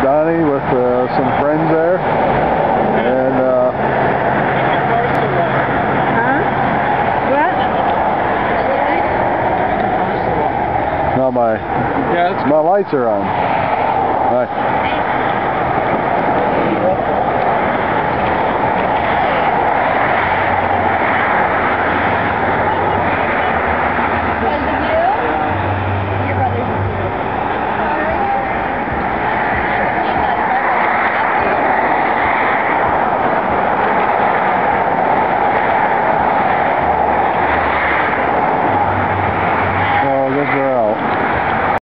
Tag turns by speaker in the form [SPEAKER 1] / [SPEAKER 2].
[SPEAKER 1] Donnie with some friends there. And
[SPEAKER 2] Huh? What?
[SPEAKER 1] now my lights are on. Bye.